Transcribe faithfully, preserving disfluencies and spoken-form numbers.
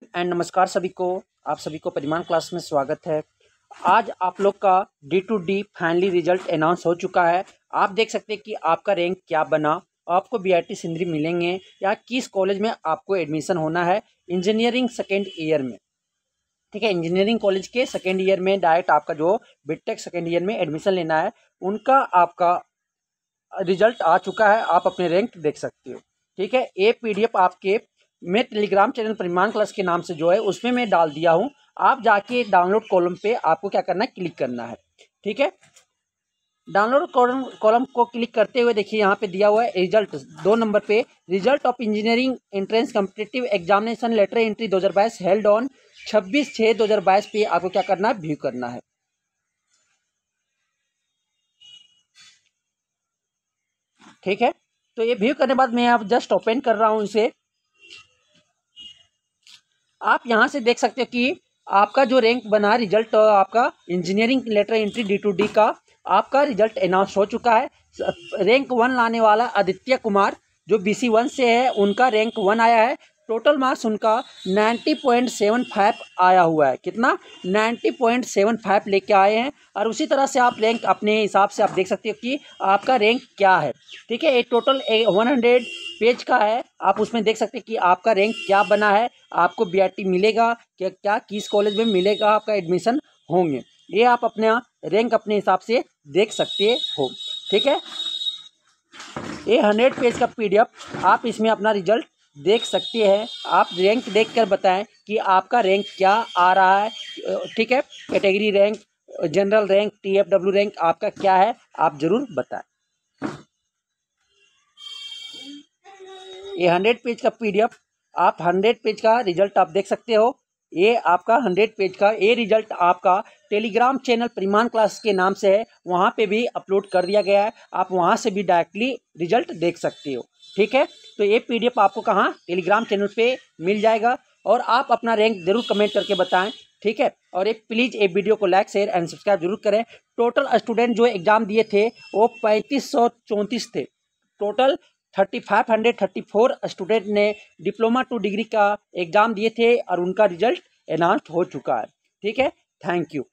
And नमस्कार सभी को। आप सभी को परिमाण क्लास में स्वागत है। आज आप लोग का D to D finally result announce हो चुका है। आप देख सकते हैं कि आपका रैंक क्या बना, आपको बी आई टी सिंदरी मिलेंगे या किस कॉलेज में आपको एडमिशन होना है इंजीनियरिंग सेकेंड ईयर में। ठीक है, इंजीनियरिंग कॉलेज के सेकेंड ईयर में डायरेक्ट आपका जो बीटेक सेकेंड ईयर में एडमिशन लेना है उनका आपका रिजल्ट आ चुका है। आप अपने रैंक देख सकते हो। ठीक है, ये पीडीएफ आपके मैं टेलीग्राम चैनल परिमाण क्लास के नाम से जो है उसमें मैं डाल दिया हूँ। आप जाके डाउनलोड कॉलम पे आपको क्या करना है, क्लिक करना है। ठीक है, डाउनलोड कॉलम कॉलम को क्लिक करते हुए देखिए यहाँ पे दिया हुआ है रिजल्ट दो नंबर पे, result of engineering entrance competitive examination lateral entry दो हज़ार बाईस हेल्ड ऑन छब्बीस छः दो हज़ार बाईस पे आपको क्या करना है, व्यू करना है। ठीक है, तो ये व्यू करने के बाद मैं आप जस्ट ओपन कर रहा हूँ इसे। आप यहाँ से देख सकते हो कि आपका जो रैंक बना रिजल्ट आपका engineering lateral entry D to D का आपका रिजल्ट अनाउंस हो चुका है। रैंक वन लाने वाला आदित्य कुमार जो बी सी वन से है उनका रैंक वन आया है। टोटल मार्क्स उनका नब्बे पॉइंट सात पाँच आया हुआ है। कितना? नब्बे पॉइंट सात पाँच लेके आए हैं। और उसी तरह से आप रैंक अपने हिसाब से आप देख सकते हो कि आपका रैंक क्या है। ठीक है, एक टोटल सौ पेज का है। आप उसमें देख सकते हैं कि आपका रैंक क्या बना है, आपको बी आई टी मिलेगा क्या, क्या किस कॉलेज में मिलेगा, आपका एडमिशन होंगे, ये आप अपना रैंक अपने हिसाब से देख सकते हो। ठीक है, ये हंड्रेड पेज का पीडीएफ आप इसमें अपना रिजल्ट देख सकते हैं। आप रैंक देखकर बताएं कि आपका रैंक क्या आ रहा है। ठीक है, category rank, general rank, T F W rank आपका क्या है, आप जरूर बताएं। ये हंड्रेड पेज का पीडीएफ आप हंड्रेड पेज का रिजल्ट आप देख सकते हो। ये आपका हंड्रेड पेज का ये रिजल्ट आपका टेलीग्राम चैनल परिमाण क्लास के नाम से है, वहाँ पे भी अपलोड कर दिया गया है। आप वहाँ से भी डायरेक्टली रिजल्ट देख सकते हो। ठीक है, तो ये पीडीएफ आपको कहाँ, टेलीग्राम चैनल पे मिल जाएगा। और आप अपना रैंक जरूर कमेंट करके बताएं। ठीक है, और एक प्लीज़ एक वीडियो को लाइक शेयर एंड सब्सक्राइब जरूर करें। टोटल स्टूडेंट जो एग्ज़ाम दिए थे वो पैंतीस सौ चौंतीस थे। Total thirty five hundred thirty four student ने डिप्लोमा टू डिग्री का एग्ज़ाम दिए थे और उनका रिजल्ट अनाउंस हो चुका है। ठीक है, थैंक यू।